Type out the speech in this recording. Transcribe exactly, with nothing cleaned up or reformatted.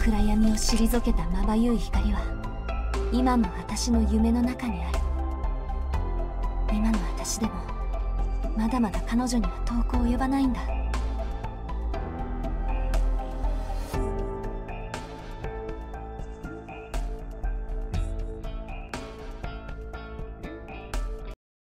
暗闇を退けたまばゆい光は今も私の夢の中にある。今の私でもまだまだ彼女には遠く及ばないんだ。